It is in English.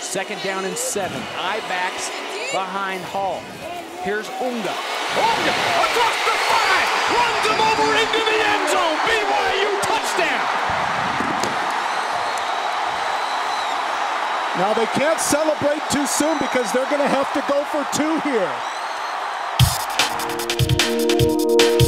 2nd down and 7. I-backs behind Hall. Here's Unga. Unga across the 5. Runs him over into the end zone. BYU touchdown. Now they can't celebrate too soon because they're going to have to go for 2 here.